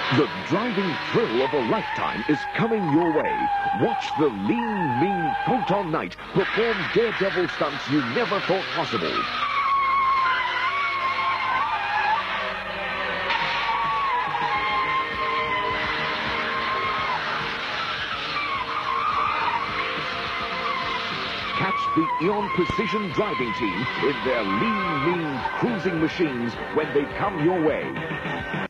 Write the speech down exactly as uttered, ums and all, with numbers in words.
The driving thrill of a lifetime is coming your way. Watch the lean, mean Proton Knight perform daredevil stunts you never thought possible. Catch the Eon Precision driving team in their lean, mean cruising machines when they come your way.